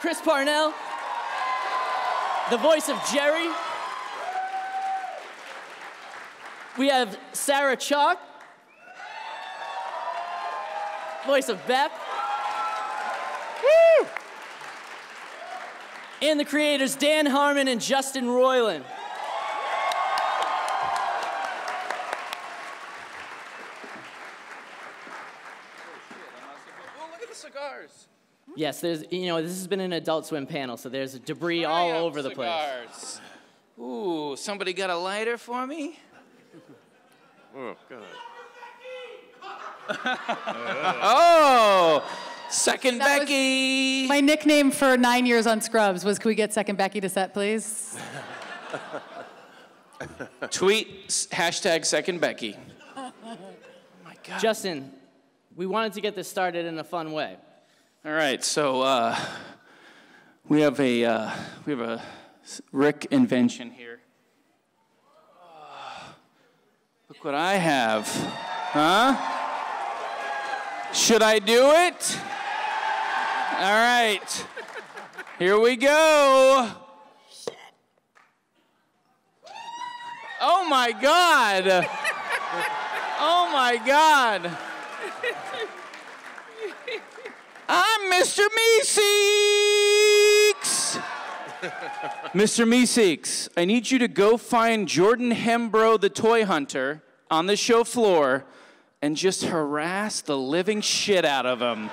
Chris Parnell, the voice of Jerry. We have Sarah Chalke, voice of Beth. Woo! And the creators, Dan Harmon and Justin Roiland. Oh, look at the cigars. Yes, there's, you know, this has been an Adult Swim panel, so there's debris all over the place. Ooh, somebody got a lighter for me? Oh, God. Oh, Second Becky. My nickname for 9 years on Scrubs was, can we get Second Becky to set, please? Tweet hashtag Second Becky. Oh my God. Justin, we wanted to get this started in a fun way. All right, so we have a Rick invention here. Look what I have. Huh? Should I do it? All right. Here we go. Oh my God. Oh my God. I'm Mr. Meeseeks. Mr. Meeseeks, I need you to go find Jordan Hembro, the toy hunter, on the show floor and just harass the living shit out of him.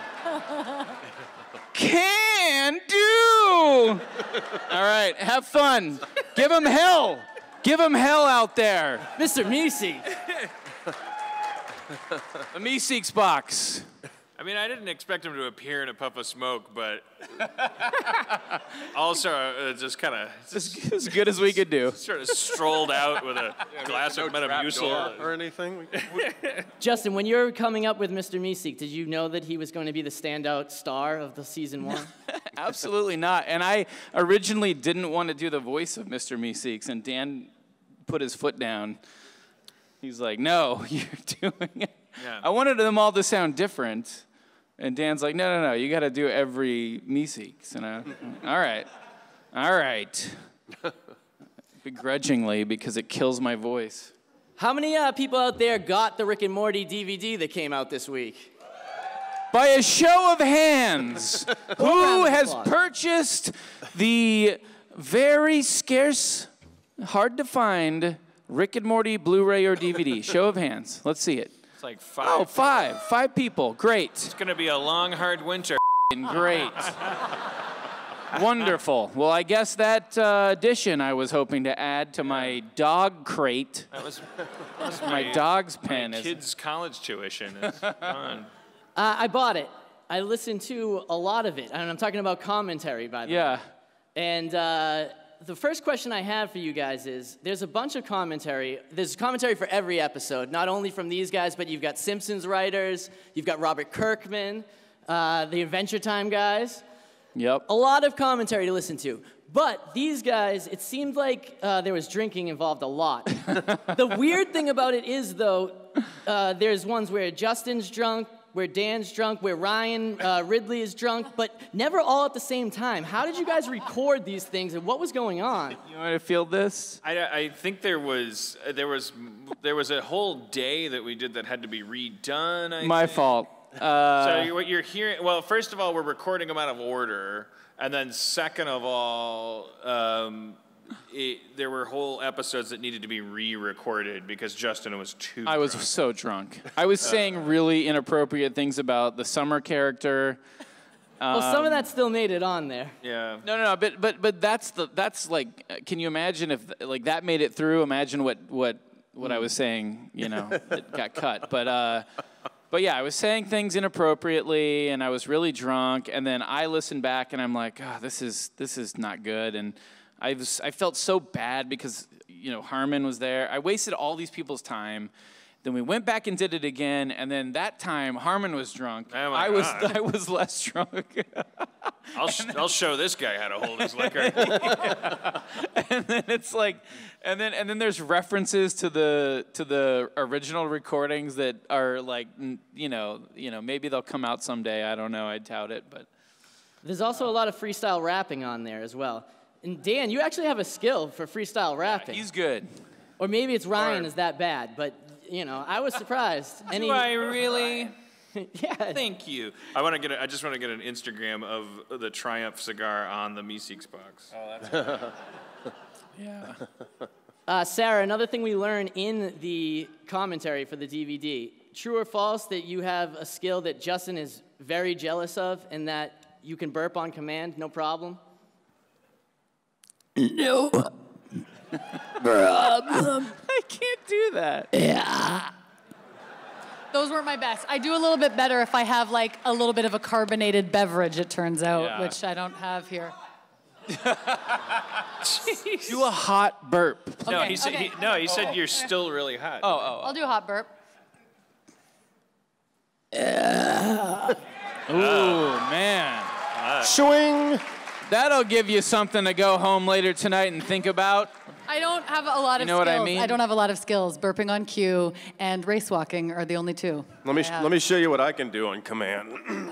Can do. All right, have fun. Give him hell. Give him hell out there. Mr. Meeseeks. The Meeseeks box. I mean, I didn't expect him to appear in a puff of smoke, but also just kind of As good as we could do. sort of strolled out with a glass of Metamucil or anything. Justin, when you were coming up with Mr. Meeseeks, did you know that he was going to be the standout star of the season 1? Absolutely not. And I originally didn't want to do the voice of Mr. Meeseeks, and Dan put his foot down. He's like, no, you're doing it. Yeah. I wanted them all to sound different. And Dan's like, no, you got to do every Meeseeks. And all right. Begrudgingly, because it kills my voice. How many people out there got the Rick and Morty DVD that came out this week? By a show of hands, who has applause. purchased the very scarce, hard to find Rick and Morty Blu-ray or DVD? Show of hands. Let's see it. It's like 5. Oh, 5. 5 people. Great. It's going to be a long, hard winter. Great. Wonderful. Well, I guess that addition I was hoping to add to my dog crate. That was My dog's pen my is. kids' college tuition. It's gone. I bought it. I listened to a lot of it. And I'm talking about commentary, by the way. Yeah. And the first question I have for you guys is, there's a bunch of commentary. There's commentary for every episode, not only from these guys, but you've got Simpsons writers, you've got Robert Kirkman, the Adventure Time guys. Yep. A lot of commentary to listen to. But these guys, it seemed like there was drinking involved a lot. The weird thing about it is, though, there's ones where Justin's drunk, where Dan's drunk, where Ryan Ridley is drunk, but never all at the same time. How did you guys record these things, and what was going on? You want to feel this? I think there was a whole day that we did that had to be redone. My fault. So what you're hearing, well, first of all, we're recording them out of order, and then second of all, there were whole episodes that needed to be re-recorded because Justin was too I was drunk. so drunk. I was saying really inappropriate things about the Summer character. Well, some of that still made it on there. Yeah. No, but that's like, can you imagine if like that made it through? Imagine what I was saying, you know, it got cut. But yeah, I was saying things inappropriately, and I was really drunk, and then I listened back, and I'm like, oh, this is not good, and I felt so bad because, you know, Harmon was there. I wasted all these people's time. Then we went back and did it again, and then that time Harmon was drunk. Oh my I was less drunk. I'll show this guy how to hold his liquor. And then it's like, and then there's references to the original recordings that are like, you know, maybe they'll come out someday. I don't know. I doubt it, but There's also a lot of freestyle rapping on there as well. And Dan, you actually have a skill for freestyle rapping. He's good. Or maybe it's Ryan is that bad, but you know, I was surprised. Do I really? Yeah. Thank you. I just want to get an Instagram of the Triumph cigar on the Meeseeks box. Oh, that's cool. Yeah. Sarah, another thing we learn in the commentary for the DVD, true or false that you have a skill that Justin is very jealous of and that you can burp on command, no problem? No problem. I can't do that. Yeah. Those weren't my best. I do a little bit better if I have like a little bit of a carbonated beverage, it turns out, Yeah. which I don't have here. Do a hot burp. No, Okay, he said, okay. he said you're still really hot. I'll do a hot burp. Ooh, man. Swing. That'll give you something to go home later tonight and think about. I don't have a lot of You know skills. what I mean? I don't have a lot of skills. Burping on cue and race walking are the only two. Let me show you what I can do on command.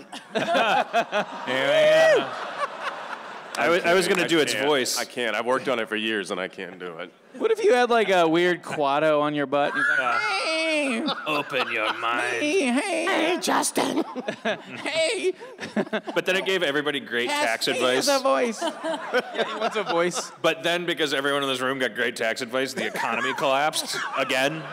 I was going to do its voice. I can't. I've worked on it for years and I can't do it. What if you had like a weird quado on your butt? And he's like, hey, Open your mind. hey, Justin. hey. But then it gave everybody great tax He advice. has a voice. Yeah, he wants a voice. But then because everyone in this room got great tax advice, the economy collapsed again.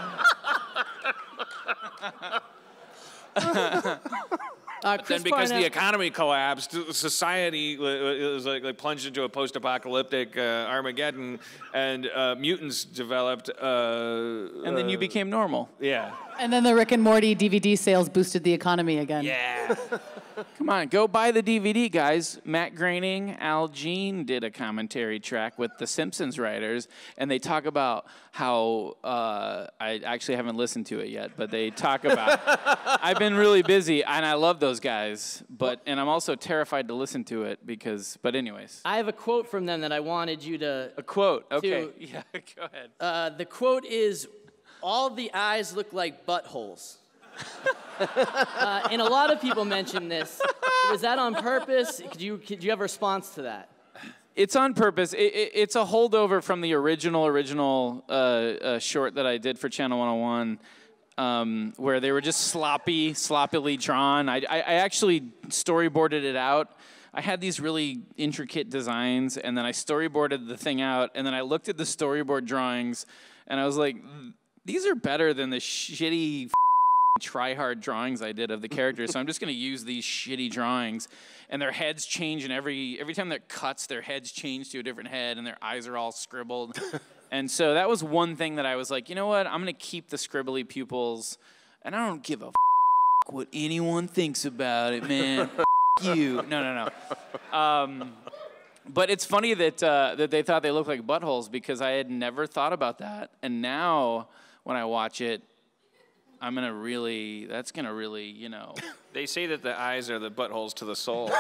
Then because the economy collapsed, society was like plunged into a post-apocalyptic Armageddon, and mutants developed. And then you became normal. Yeah. And then the Rick and Morty DVD sales boosted the economy again. Yeah. Come on, go buy the DVD, guys. Matt Groening, Al Jean did a commentary track with the Simpsons writers, and they talk about how, I actually haven't listened to it yet, but they talk about, I've been really busy, and I love those guys, and I'm also terrified to listen to it but anyways. I have a quote from them that I wanted you to... A quote, okay. To- Yeah, go ahead. The quote is, all the eyes look like buttholes. And a lot of people mention this. Was that on purpose? Could you have a response to that? It's on purpose. It's a holdover from the original short that I did for Channel 101, where they were just sloppily drawn. I actually storyboarded it out. I had these really intricate designs, and then I storyboarded the thing out, and then I looked at the storyboard drawings, and I was like, these are better than the shitty try-hard drawings I did of the characters, so I'm just going to use these shitty drawings. And their heads change, and every time that cuts, their heads change to a different head, and their eyes are all scribbled. And so that was one thing that I was like, you know what? I'm going to keep the scribbly pupils, and I don't give a what anyone thinks about it, man. You. No. But it's funny that they thought they looked like buttholes because I had never thought about that. And now when I watch it, that's gonna really, you know. They say that the eyes are the buttholes to the soul.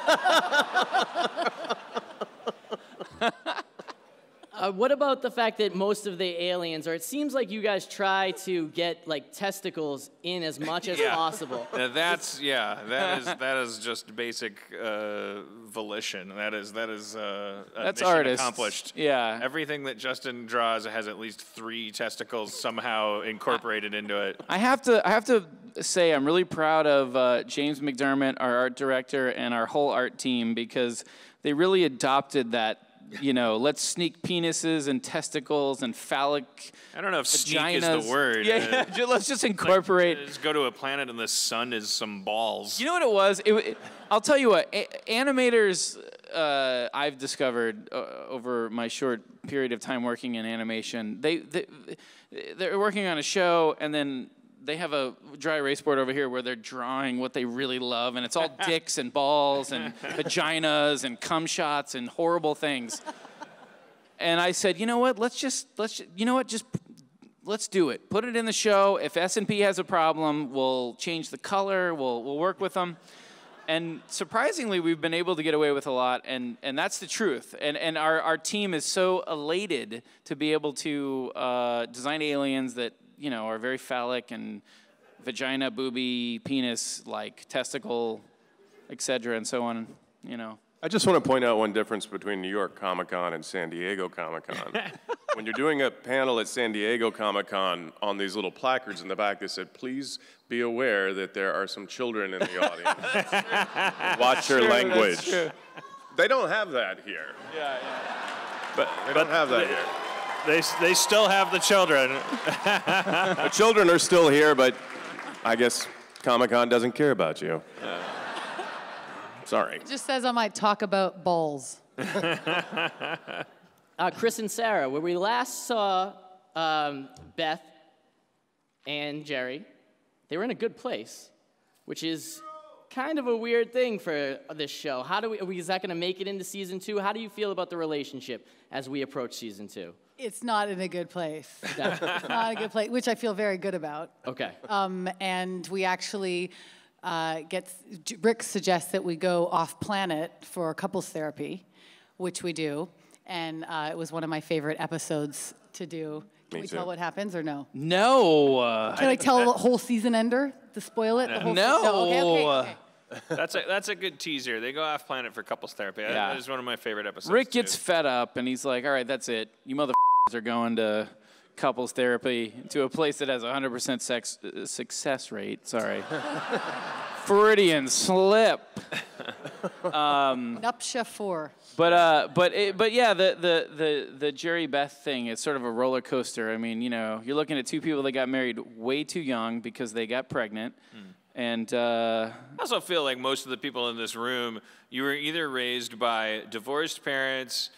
What about the fact that most of the aliens, or it seems like you guys try to get like testicles in as much as possible. That is just basic volition. That's mission artists. accomplished. Yeah. Everything that Justin draws has at least 3 testicles somehow incorporated into it. I have to say I'm really proud of James McDermott, our art director, and our whole art team because they really adopted that. You know, let's sneak penises and testicles and phallic. I don't know if vaginas. sneak is the word. Yeah, let's just incorporate. Just go to a planet and the sun is some balls. You know what it was? I'll tell you what. Animators, I've discovered over my short period of time working in animation, they're working on a show and then they have a dry erase board over here where they're drawing what they really love, and it's all dicks and balls and vaginas and cum shots and horrible things. And I said, you know what? Let's do it. Put it in the show. If S&P has a problem, we'll change the color. We'll work with them. And surprisingly, we've been able to get away with a lot, and that's the truth. And our team is so elated to be able to design aliens that, you know, are very phallic and vagina, boobie, penis, like testicle, etc., and so on. you know. I just want to point out one difference between New York Comic-Con and San Diego Comic-Con. When you're doing a panel at San Diego Comic-Con, on these little placards in the back that said, please be aware that there are some children in the audience. Watch your language. That's true. They don't have that here. Yeah. But They don't have that here. They still have the children. The children are still here, but I guess Comic-Con doesn't care about you. Sorry. It just says I might talk about balls. Chris and Sarah, where we last saw Beth and Jerry, they were in a good place, which is kind of a weird thing for this show. How do we, is that going to make it into season 2? How do you feel about the relationship as we approach season 2? It's not in a good place. It's not a good place, which I feel very good about. Okay. And we actually Rick suggests that we go off planet for couples therapy, which we do. And it was one of my favorite episodes to do. Can we tell what happens or no? No. Can I tell the whole season ender to spoil it? The whole No. Okay. That's a good teaser. They go off planet for couples therapy. Yeah. That is one of my favorite episodes. Rick gets fed up, and he's like, all right, that's it. You motherfuckers are going to couples therapy to a place that has a 100% success rate. Sorry. Freudian slip. Nuptia 4. But yeah, the Jerry Beth thing is sort of a roller coaster. I mean, you know, you're looking at two people that got married way too young because they got pregnant. And I also feel like most of the people in this room, you were either raised by divorced parents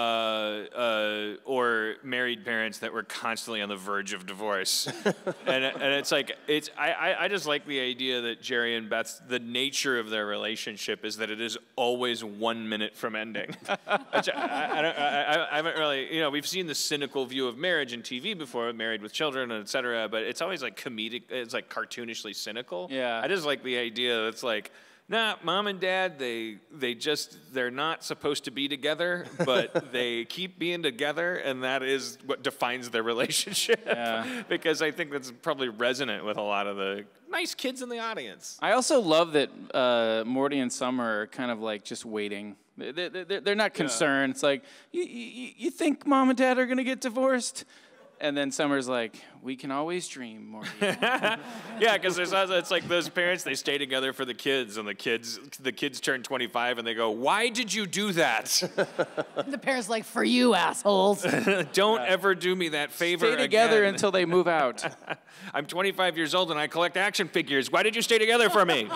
or married parents that were constantly on the verge of divorce. and it's like, I just like the idea that Jerry and Beth's, the nature of their relationship is that it is always 1 minute from ending. Which I haven't really, you know, we've seen the cynical view of marriage in TV before, Married with Children, et cetera, but it's always like comedic, it's like cartoonishly cynical. Yeah. I just like the idea that it's like, nah, mom and dad, they're not supposed to be together, but they keep being together, and that is what defines their relationship. Yeah. Because I think that's probably resonant with a lot of the nice kids in the audience. I also love that Morty and Summer are kind of like just waiting. They're not concerned. It's like, you think mom and dad are going to get divorced? And then Summer's like, we can always dream, Morty. Yeah, because it's like those parents, they stay together for the kids, and the kids turn 25, and they go, why did you do that? The parents like, for you, assholes. Don't ever do me that favor Stay together again. until they move out. I'm 25 years old, and I collect action figures. Why did you stay together for me?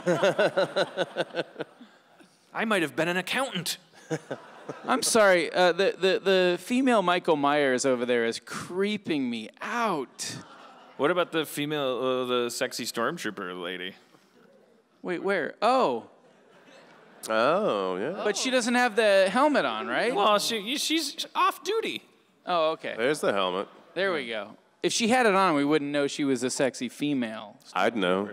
I might have been an accountant. I'm sorry, the female Michael Myers over there is creeping me out. What about the female, the sexy stormtrooper lady? Wait, where? Oh. Oh, yeah. But she doesn't have the helmet on, right? Well, she's off duty. Oh, okay. There's the helmet. There we go. If she had it on, we wouldn't know she was a sexy female. I'd know.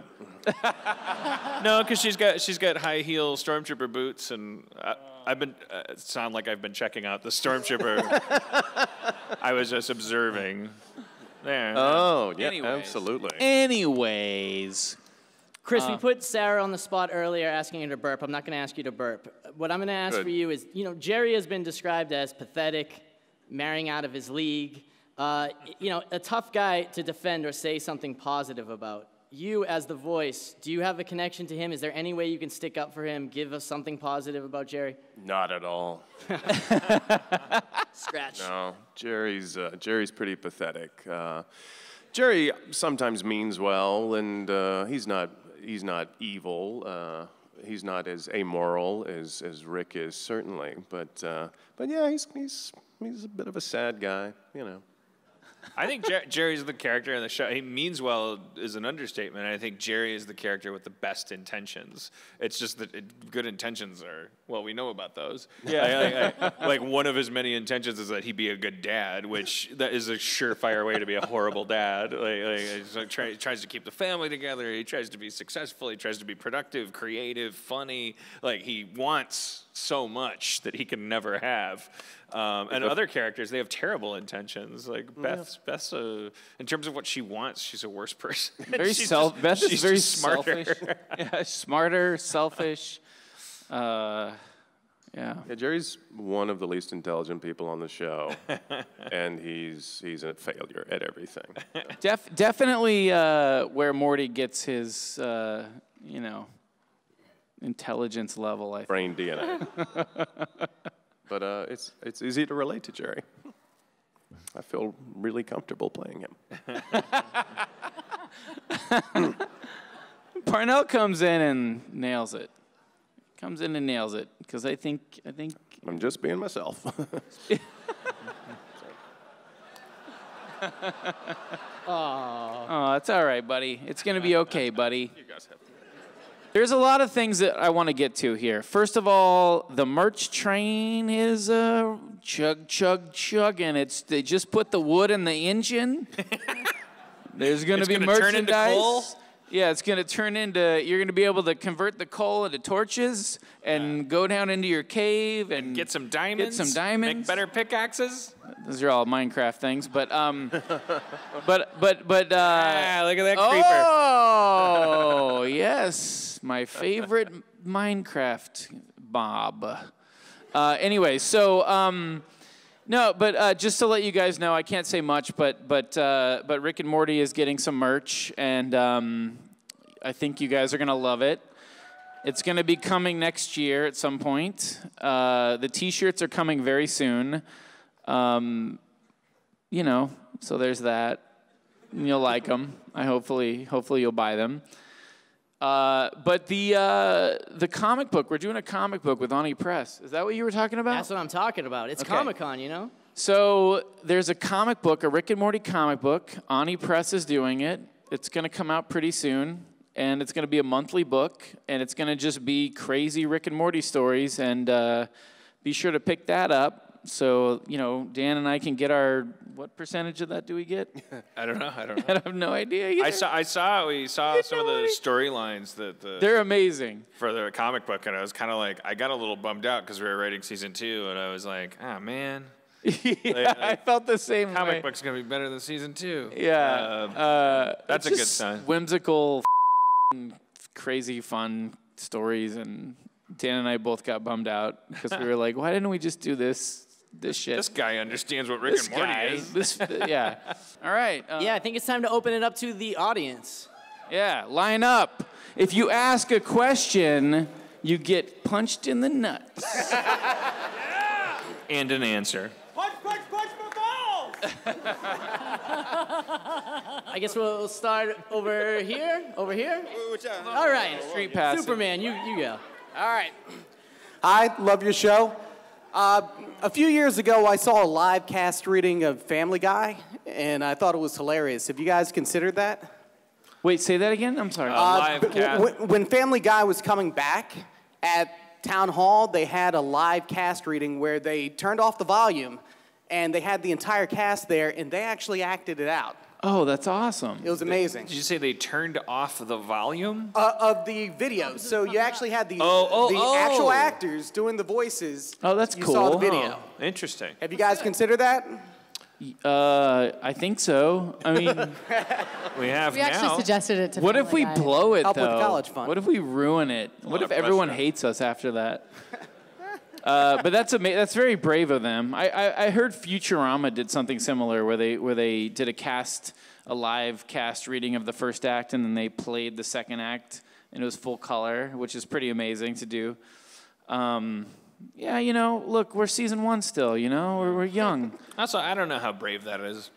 No, because she's got high heel stormtrooper boots, and I've been sound like I've been checking out the stormtrooper. I was just observing. There. Oh, yeah, Anyways. absolutely. Anyways. Chris, we put Sarah on the spot earlier asking her to burp. I'm not going to ask you to burp. What I'm going to ask Good. for you is, you know, Jerry has been described as pathetic, marrying out of his league, you know, a tough guy to defend or say something positive about. You, as the voice, do you have a connection to him? Is there any way you can stick up for him, give us something positive about Jerry? Not at all. Scratch. No, Jerry's pretty pathetic. Jerry sometimes means well, and he's not evil. He's not as amoral as Rick is, certainly. But yeah, he's a bit of a sad guy, you know. I think Jerry's the character in the show. He means well is an understatement. I think Jerry is the character with the best intentions. It's just that good intentions are, well, we know about those. Yeah. Like one of his many intentions is that he be a good dad, which that is a surefire way to be a horrible dad. He tries to keep the family together. He tries to be successful. He tries to be productive, creative, funny. Like he wants so much that he can never have. And other characters, they have terrible intentions. Like Beth's in terms of what she wants, she's a worse person. Beth is very smarter. selfish. Yeah, smarter, selfish. Yeah. Yeah, Jerry's one of the least intelligent people on the show, and he's a failure at everything. Definitely where Morty gets his, intelligence level, I think. Brain DNA. But it's easy to relate to Jerry. I feel really comfortable playing him. Parnell comes in and nails it. Because I think. I'm just being myself. Oh, it's all right, buddy. It's gonna be okay, buddy. You guys have. There's a lot of things that I want to get to here. First of all, the merch train is chugging. They just put the wood in the engine. There's going to be merchandise. Turn into coal? Yeah, it's going to turn into. You're going to be able to convert the coal into torches and go down into your cave and Get some diamonds. Make better pickaxes. Those are all Minecraft things, but Look at that creeper. Oh, yes, my favorite Minecraft Bob. Anyway, so no, but just to let you guys know, I can't say much, but Rick and Morty is getting some merch, and I think you guys are gonna love it. It's gonna be coming next year at some point. The T-shirts are coming very soon. So there's that. You'll like them. Hopefully you'll buy them. But the comic book, we're doing a comic book with Ani Press. Is that what you were talking about? That's what I'm talking about. It's Okay. Comic-Con, you know? So there's a comic book, a Rick and Morty comic book. Ani Press is doing it. It's going to come out pretty soon. And it's going to be a monthly book. And it's going to just be crazy Rick and Morty stories. And be sure to pick that up. So, Dan and I can get what percentage of that do we get? I don't know. I have no idea either. We saw some of the storylines They're amazing. for the comic book, and I was kind of like, I got a little bummed out because we were writing season 2, and I was like, oh man, Yeah, I felt the same comic way. book's gonna be better than season 2. Yeah. That's a it's good just sign. Whimsical, crazy, fun stories, and Dan and I both got bummed out because we were like, why didn't we just do this shit? This guy understands what Rick and Morty is. Yeah. All right. Yeah, I think it's time to open it up to the audience. Yeah, line up. If you ask a question, you get punched in the nuts. And an answer. Punch my balls! I guess we'll start over here. Over here? Which, All right. Street pass. Superman, you go. All right. Hi, love your show. A few years ago, I saw a live cast reading of Family Guy, and I thought it was hilarious. Have you guys considered that? Wait, say that again? I'm sorry. Live cast. When Family Guy was coming back at Town Hall, they had a live cast reading where they turned off the volume, and they had the entire cast there, and they actually acted it out. Oh, that's awesome. It was amazing. Did you say they turned off the volume? Of the videos. So you actually had the actual actors doing the voices. Oh, that's you cool. saw the video. Oh, interesting. Have you guys considered that? I think so. I mean, We have We now. actually suggested it to what if we Family Guy. blow it, Help with though? the college fund. What if we ruin it? What if of everyone pressure. hates us after that? But that's very brave of them. I heard Futurama did something similar where they did a live cast reading of the first act, and then they played the second act, and it was full color, which is pretty amazing to do. Yeah, look, we're season 1 still, we're young. Also, I don't know how brave that is.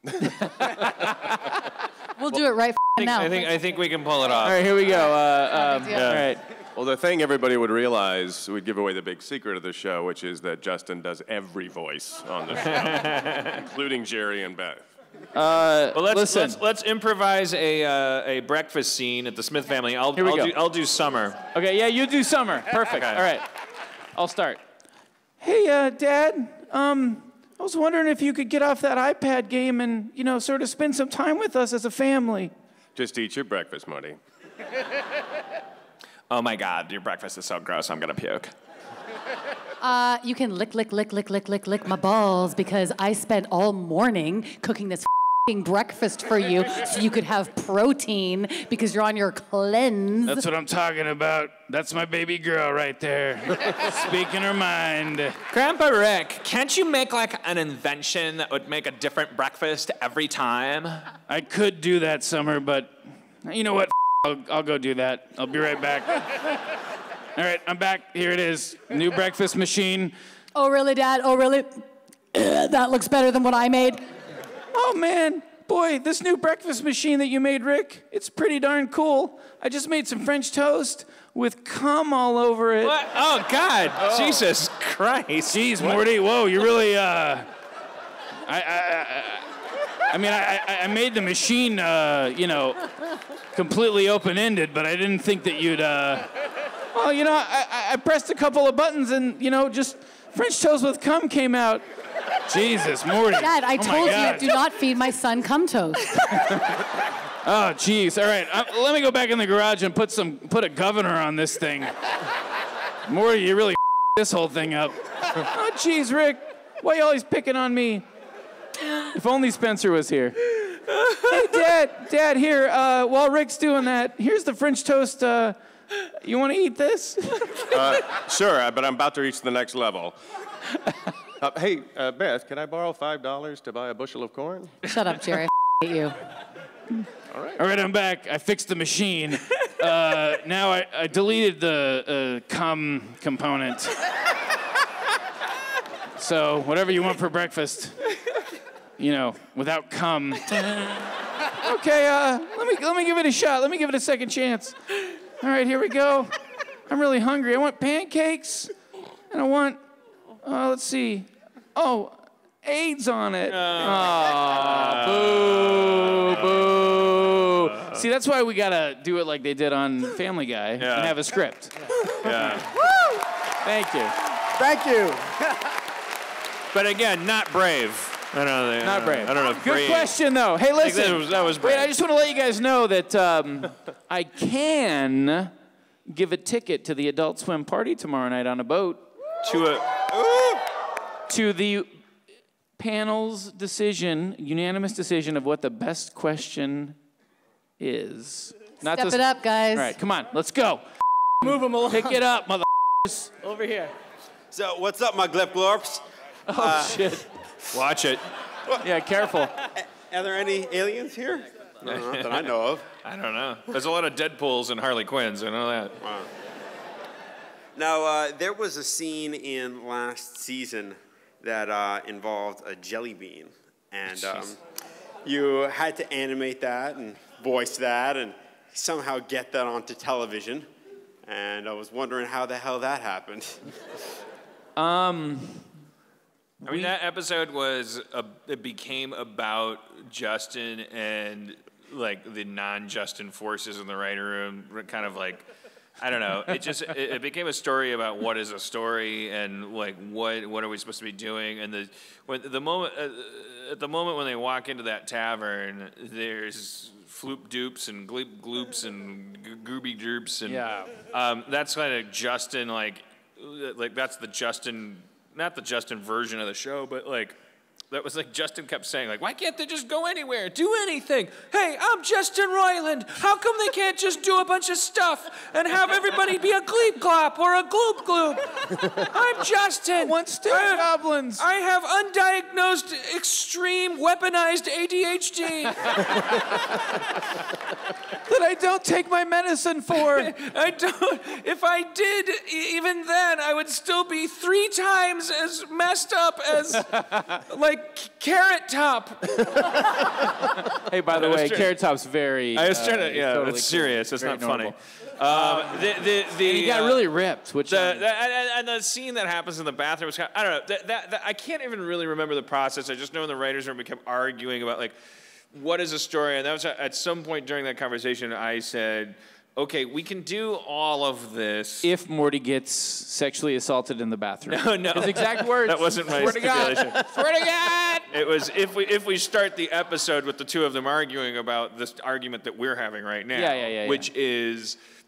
We'll do it right now. I think we can pull it off. All right, here we go. Big deal. All right. Well, the thing everybody would realize, we'd give away the big secret of the show, which is that Justin does every voice on the show, including Jerry and Beth. Well, Listen. let's improvise a breakfast scene at the Smith family. Here we go. I'll do Summer. Okay, yeah, you do Summer. Perfect. Okay. All right, I'll start. Hey, Dad. I was wondering if you could get off that iPad game and sort of spend some time with us as a family. Just eat your breakfast, Marty. Oh my God, your breakfast is so gross. I'm gonna puke. You can lick my balls because I spent all morning cooking this breakfast for you so you could have protein because you're on your cleanse. That's what I'm talking about. That's my baby girl right there. Speaking her mind. Grandpa Rick, can't you make like an invention that would make a different breakfast every time? I could do that, Summer, but you know what? I'll go do that. I'll be right back. All right, I'm back. Here it is. New breakfast machine. Oh, really, Dad? Oh, really? That looks better than what I made. Oh, man. Boy, this new breakfast machine that you made, Rick, it's pretty darn cool. I just made some French toast with cum all over it. What? Oh, God. Oh. Jesus Christ. Jeez, Morty. Whoa, you really, I made the machine, completely open-ended, but I didn't think that you'd, well, I pressed a couple of buttons and, just French toast with cum came out. Jesus, Morty. Dad, I told you, do not feed my son cum toast. Oh, jeez. All right, let me go back in the garage and put a governor on this thing. Morty, you really this whole thing up. Oh, jeez, Rick. Why you always picking on me? If only Spencer was here. Hey, Dad, here, while Rick's doing that, here's the French toast. You want to eat this? Sure, but I'm about to reach the next level. Hey, Beth, can I borrow $5 to buy a bushel of corn? Shut up, Jerry. I hate you. All right, I'm back. I fixed the machine. Now I deleted the cum component. So whatever you want for breakfast, without cum. Okay, let me give it a shot. Let me give it a second chance. All right, here we go. I'm really hungry. I want pancakes, and I want, let's see. Oh, AIDS on it. Boo, boo. See, that's why we gotta do it like they did on Family Guy and have a script. Yeah. Woo! Thank you. Thank you. But again, not brave. Not brave. I don't know if Good brave. question, though. Hey, listen. That was brave. Wait, I just want to let you guys know that I can give a ticket to the Adult Swim party tomorrow night on a boat. To the panel's decision, unanimous decision of what the best question is. Step it up, guys. All right, come on, let's go. Move them along. Pick it up, mother. Over here. So, what's up, my glip glorps? Oh, shit. Watch it. Yeah, careful. Are there any aliens here? No, not that I know of. I don't know. There's a lot of Deadpools and Harley Quinns. I know that. Wow. Now, there was a scene in last season that involved a jelly bean. And you had to animate that and voice that and somehow get that onto television. And I was wondering how the hell that happened. I mean, that episode it became about Justin and, like, the non-Justin forces in the writing room, kind of like, I don't know. It became a story about what is a story and, like, what are we supposed to be doing. And at the moment when they walk into that tavern, there's floop dupes and gloop gloops and gooby droops. And that's kind of Justin, like that's the Justin, not the Justin version of the show, but, like, that was like Justin kept saying, like, why can't they just go anywhere, do anything? Hey, I'm Justin Roiland. How come they can't just do a bunch of stuff and have everybody be a gleep glop or a gloop gloop? I'm Justin. One stick goblins. I have undiagnosed, extreme, weaponized ADHD. That I don't take my medicine for. I don't. If I did, even then, I would still be 3 times as messed up as, like, Carrot Top. Hey, by the way, Carrot Top's very. I was trying to. Yeah, totally it's serious. It's not funny. And he got really ripped, which. And the scene that happens in the bathroom was kind of, I don't know. I can't even really remember the process. I just know in the writers' room we kept arguing about, like, what is a story, and that was at some point during that conversation I said, okay, we can do all of this. If Morty gets sexually assaulted in the bathroom. No. His exact words. That wasn't my stipulation. Swear to God! It was if we start the episode with the two of them arguing about this argument that we're having right now. Yeah. Which is,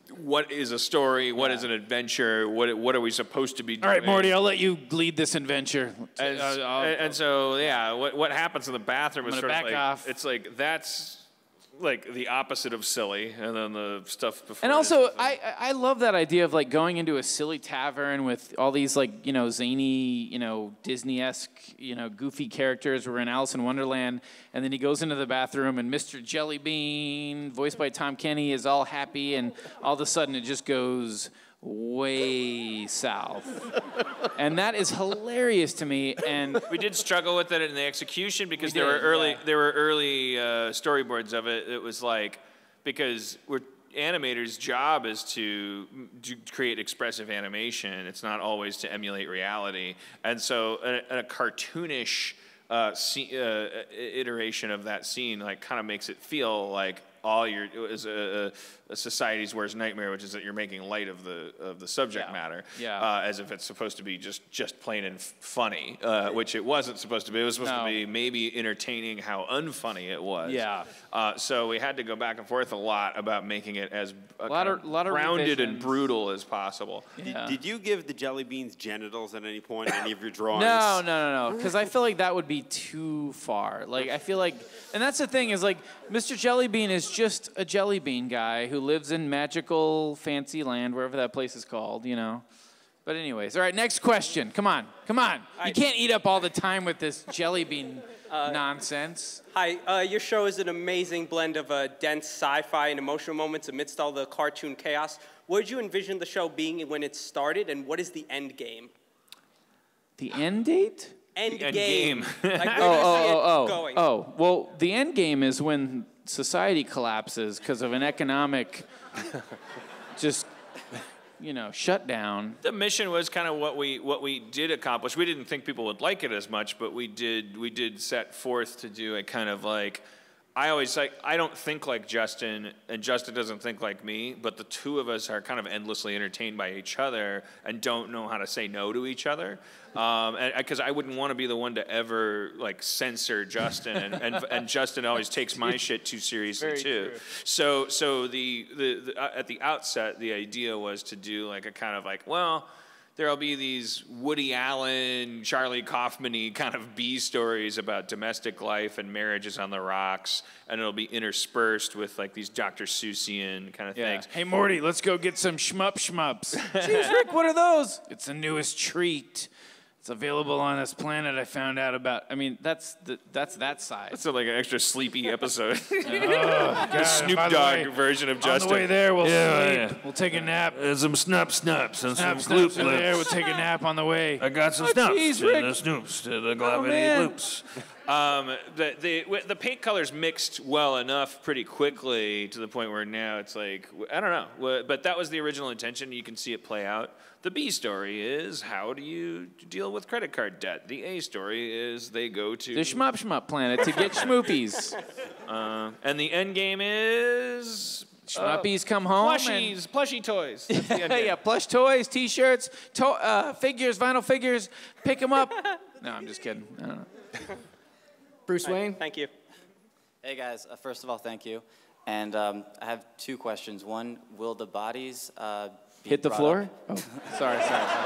what is a story, what is an adventure, what are we supposed to be doing? All right, Morty, I'll let you lead this adventure. And so, yeah, what happens in the bathroom is sort of like, off. It's like, that's like the opposite of silly, and then the stuff before. And also, I love that idea of like going into a silly tavern with all these like, you know, zany, you know, Disney-esque, you know, goofy characters. We're in Alice in Wonderland, and then he goes into the bathroom, and Mr. Jellybean, voiced by Tom Kenny, is all happy, and all of a sudden it just goes way south. And that is hilarious to me. And we did struggle with it in the execution because there were early storyboards of it. It was like, because animators' job is to create expressive animation. It's not always to emulate reality. And so a cartoonish iteration of that scene like kind of makes it feel like it was a society's worst nightmare, which is that you're making light of the subject matter, as if it's supposed to be just plain and funny, which it wasn't supposed to be. It was supposed to be maybe entertaining how unfunny it was. Yeah. So we had to go back and forth a lot about making it as lot of grounded and brutal as possible. Yeah. Did you give the jelly beans genitals at any point in any of your drawings? No. Because I feel like that would be too far. Like I feel like, and that's the thing is like Mr. Jellybean is just a jelly bean guy who lives in magical fancy land, wherever that place is called, you know. But anyways, all right, next question. Come on. You can't eat up all the time with this jelly bean nonsense. Hi, your show is an amazing blend of dense sci-fi and emotional moments amidst all the cartoon chaos. What did you envision the show being when it started, and what is the end game? The end date? End game. Like, where going? Well, the end game is when society collapses because of an economic shutdown. The mission was kind of what we did accomplish. We didn't think people would like it as much, but we did set forth to do a kind of like, I don't think like Justin, and Justin doesn't think like me, but the two of us are kind of endlessly entertained by each other and don't know how to say no to each other. Because I wouldn't want to be the one to ever like censor Justin, and Justin always takes my shit too seriously too. So the at the outset, the idea was to do like a kind of like, well, there'll be these Woody Allen, Charlie Kaufman-y kind of B stories about domestic life and marriages on the rocks, and it'll be interspersed with like these Dr. Seussian kind of things. Hey, Morty, let's go get some shmups. Jeez, Rick, what are those? It's the newest treat. It's available on this planet I found out about. I mean, that's that side. That's like an extra sleepy episode. The Snoop Dogg version of Justin. On the way there, we'll sleep. We'll take a nap. Some snaps and some Gloop there. We'll take a nap on the way. I got some snaps and the snoops to the glavity loops. The paint colors mixed well enough pretty quickly to the point where now it's like, I don't know. But that was the original intention. You can see it play out. The B story is, how do you deal with credit card debt? The A story is, they go to the shmup planet to get schmoopies. And the end game is Schmuppies come home. Plushie toys. That's the end game. Yeah, plush toys, T-shirts, figures, vinyl figures. Pick them up. No, I'm just kidding. I don't know. Bruce Wayne. Thank you. Hey guys, first of all, thank you. And I have two questions. One, will the bodies hit the floor? Oh, sorry.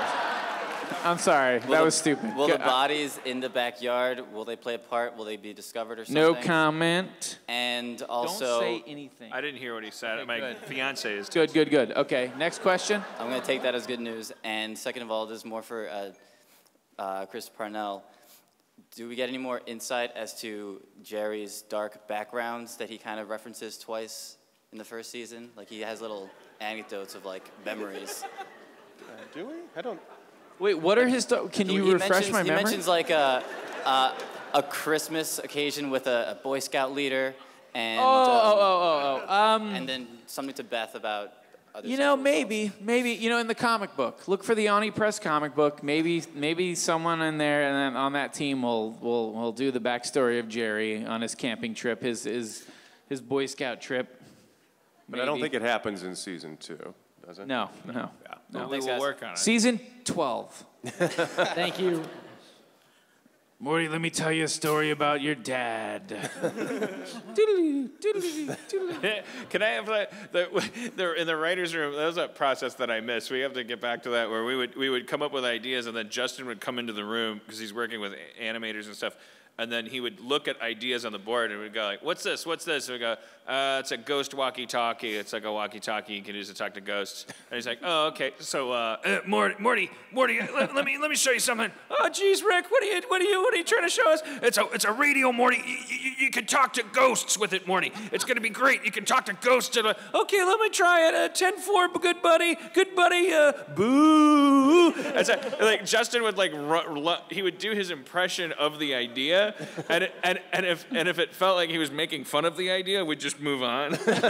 I'm sorry. That was stupid. Will the bodies in the backyard, will they play a part? Will they be discovered or something? No comment. And also... Don't say anything. I didn't hear what he said. Okay, my fiance is... Good. Okay, next question. I'm going to take that as good news. And second of all, this is more for Chris Parnell. Do we get any more insight as to Jerry's dark backgrounds that he kind of references twice in the first season? Like he has little anecdotes of like memories. Do we? I don't... Wait, what are his... Can you refresh my memory? He mentions like a Christmas occasion with a Boy Scout leader and... and then something to Beth about other... You know, maybe, you know, in the comic book. Look for the Ani Press comic book. Maybe someone in there and then on that team will do the backstory of Jerry on his camping trip, his Boy Scout trip. But I don't think it happens in season 2, does it? No. No, we will work on it. Season 12. Thank you. Morty, let me tell you a story about your dad. Can I have in the writer's room, that was a process that I missed. We have to get back to that where we would come up with ideas and then Justin would come into the room because he's working with animators and stuff. And then he would look at ideas on the board and we'd go like, what's this? What's this? And we'd go, it's a ghost walkie-talkie. It's like a walkie-talkie you can use to talk to ghosts. And he's like, oh, okay. So, Morty, let me show you something. Oh, geez, Rick, what are you trying to show us? It's a radio, Morty. You can talk to ghosts with it, Morty. It's gonna be great. You can talk to ghosts. Okay, let me try it. 10-4, good buddy, boo. And so, like Justin would he would do his impression of the idea. And if it felt like he was making fun of the idea, we'd just move on.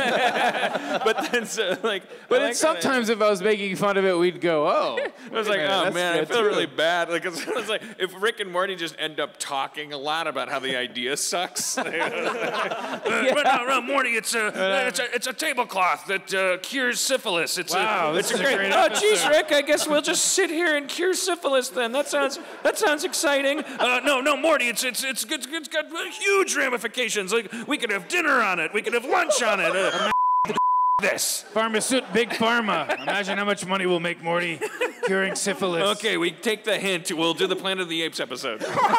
But sometimes if I was making fun of it, we'd go, oh. I was like, oh man, I feel really bad. Like it was like if Rick and Morty just end up talking a lot about how the idea sucks. But no, Morty, it's a tablecloth that cures syphilis. It's a great. Oh, geez, Rick, I guess we'll just sit here and cure syphilis then. That sounds exciting. No, Morty, it's got huge ramifications. Like we could have dinner on it, we could have lunch on it. This Big Pharma. Imagine how much money we'll make, Morty, curing syphilis. Okay, we take the hint. We'll do the Planet of the Apes episode.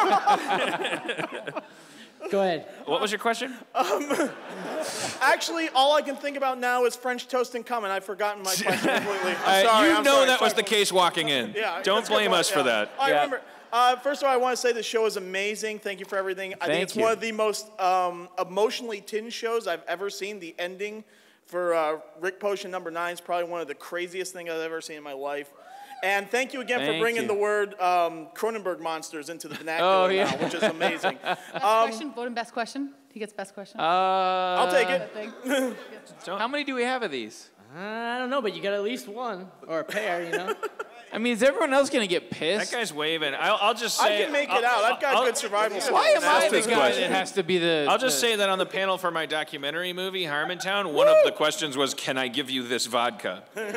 Go ahead. What was your question? Actually, all I can think about now is French toast and cum, and I've forgotten my question completely. I'm sorry. You know that was the case walking in. Yeah, don't blame us for that. I remember. First of all, I want to say the show is amazing. Thank you for everything. I think it's one of the most emotionally tinged shows I've ever seen. The ending for Rick Potion #9 is probably one of the craziest things I've ever seen in my life. And thank you again for bringing the word Cronenberg monsters into the vernacular now, which is amazing. Best question? Vote him best question. He gets best question. I'll take it. How many do we have of these? I don't know, but you got at least one or a pair, you know. I mean, is everyone else going to get pissed? That guy's waving. I'll just say... I can make it out. I've got good survival skills. Why am I the guy that has to be the... I'll just say that on the panel for my documentary movie, Harmontown, one of the questions was, can I give you this vodka? And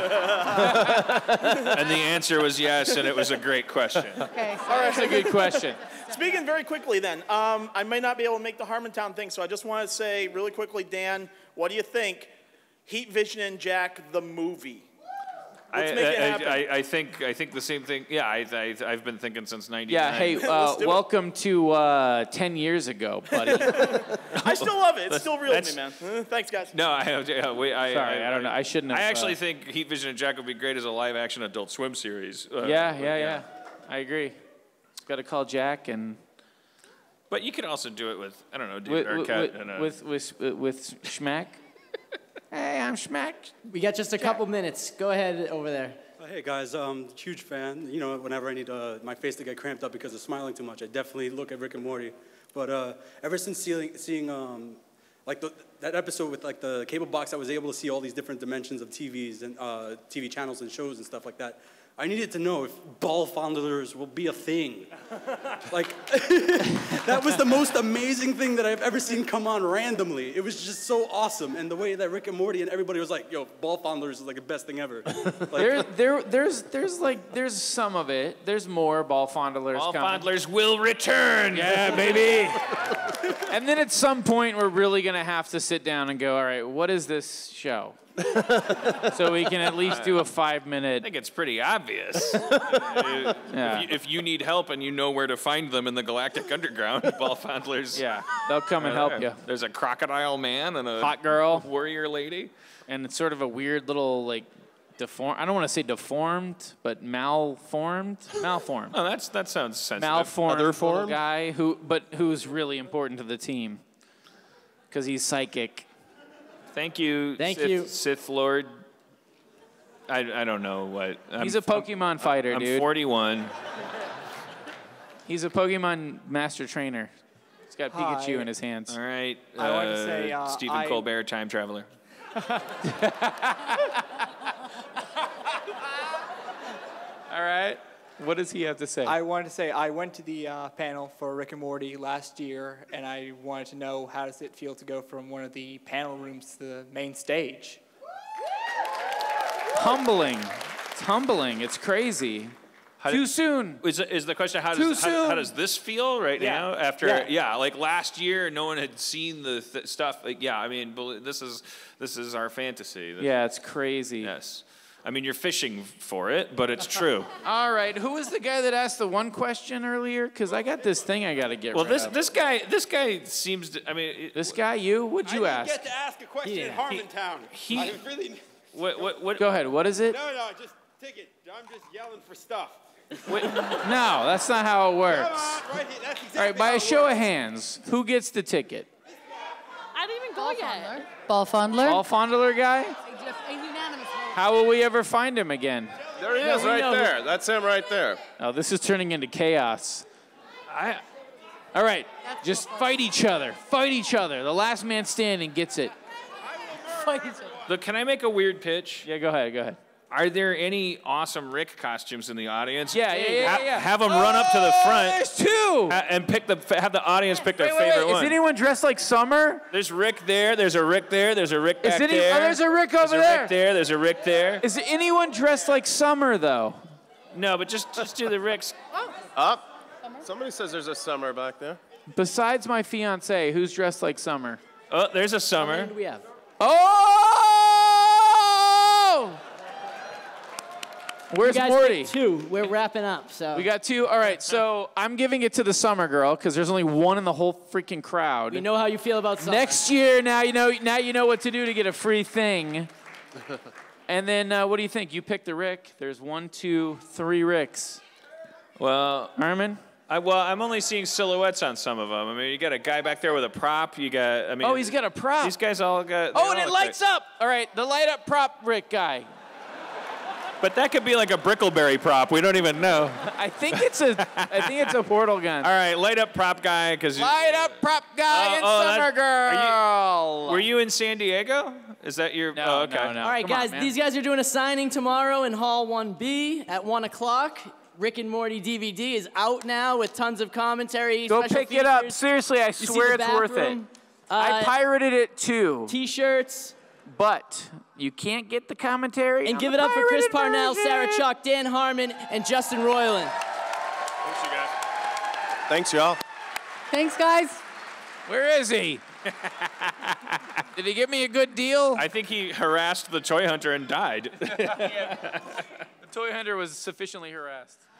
the answer was yes, and it was a great question. Okay. All right, that's a good question. Speaking very quickly then, I may not be able to make the Harmontown thing, so I just want to say really quickly, Dan, what do you think? Heat Vision and Jack, the movie. Let's make it happen. I think the same thing. Yeah, I've been thinking since '99. Yeah, hey, welcome to 10 years ago, buddy. I still love it. It's still real to me, man. Thanks, guys. No, I don't know. I shouldn't have. I actually think Heat Vision and Jack would be great as a live-action Adult Swim series. Yeah. I agree. Got to call Jack and. But you could also do it with David Arquette with Schmack. Hey, I'm Schmack. We got just a couple minutes. Go ahead over there. Hey guys, huge fan. You know, whenever I need my face to get cramped up because of smiling too much, I definitely look at Rick and Morty. But ever since seeing that episode with like the cable box, I was able to see all these different dimensions of TVs and TV channels and shows and stuff like that. I needed to know if ball fondlers will be a thing. Like, that was the most amazing thing that I've ever seen come on randomly. It was just so awesome. And the way that Rick and Morty and everybody was like, yo, ball fondlers is like the best thing ever. Like, there's some of it. There's more ball fondlers coming. Ball fondlers will return. Yeah, baby. And then at some point, we're really going to have to sit down and go, all right, what is this show? So we can at least do a 5-minute. I think it's pretty obvious. If you need help and you know where to find them in the Galactic Underground, ball fondlers. Yeah, they'll come and help you. There's a crocodile man and a hot girl, warrior lady, and it's sort of a weird little like deformed. I don't want to say deformed, but malformed. Oh, that sounds sensitive. Malformed little guy who's really important to the team because he's psychic. Thank you, Sith Lord. I don't know what. He's a Pokemon fighter, dude. I'm 41. He's a Pokemon master trainer. He's got Pikachu in his hands. All right. I want to say Stephen Colbert, time traveler. All right. What does he have to say? I wanted to say I went to the panel for Rick and Morty last year, and I wanted to know how does it feel to go from one of the panel rooms to the main stage? Humbling. It's humbling. It's crazy. Too soon. Is the question how does this feel right now? After like last year, no one had seen the stuff. Like, I mean, this is our fantasy. It's crazy. Yes. I mean, you're fishing for it, but it's true. All right, who was the guy that asked the one question earlier? Because I got this thing I got to get rid of. This guy seems to. I mean, this guy, what'd you ask? I didn't get to ask a question in Harmontown. I really. What? Go ahead. What is it? No, just ticket. I'm just yelling for stuff. No, that's not how it works. Come on, right here. That's exactly All right, by how a it show works. of hands, who gets the ticket? I didn't even go yet. Ball fondler. Ball fondler guy? How will we ever find him again? There he is, right there. That's him right there. Oh, this is turning into chaos. All right, just fight each other. Fight each other. The last man standing gets it. Fight each other. Look, can I make a weird pitch? Yeah, go ahead. Go ahead. Are there any awesome Rick costumes in the audience? Yeah. Have them run up to the front. There's two. And have the audience pick their favorite one. Is anyone dressed like Summer? There's Rick there. There's a Rick there. There's a Rick back there. Oh, there's a Rick over there. There's a Rick there. Is anyone dressed like Summer though? No, but just do the Ricks. Up. Somebody says there's a Summer back there. Besides my fiance, who's dressed like Summer? Oh, there's a Summer. How many do we have? Oh! Where's you guys Morty? picked two. We're wrapping up, so. We got two. All right, so I'm giving it to the Summer girl because there's only one in the whole freaking crowd. We know how you feel about Summer. Next year, now you know what to do to get a free thing. And then what do you think? You pick the Rick. There's 1, 2, 3 Ricks. Well, Harmon? I'm only seeing silhouettes on some of them. I mean, you got a guy back there with a prop. You got, I mean. Oh, he's got a prop. These guys all got. Oh, and it lights up. All right, the light up prop Rick guy. But that could be like a Brickleberry prop. We don't even know. I think it's a portal gun. All right, light up prop guy, because. Light up prop guy and Summer girl. Were you in San Diego? Is that your? No, oh, okay. no. All right, guys, these guys are doing a signing tomorrow in Hall 1B at 1 o'clock. Rick and Morty DVD is out now with tons of commentary. Go pick it up. Seriously, I swear it's worth it. I pirated it too. T-shirts. But you can't get the commentary. And give it up for Chris Parnell, Sarah Chalke, Dan Harmon, and Justin Roiland. Thanks, you guys. Thanks, y'all. Thanks, guys. Where is he? Did he give me a good deal? I think he harassed the toy hunter and died. The toy hunter was sufficiently harassed.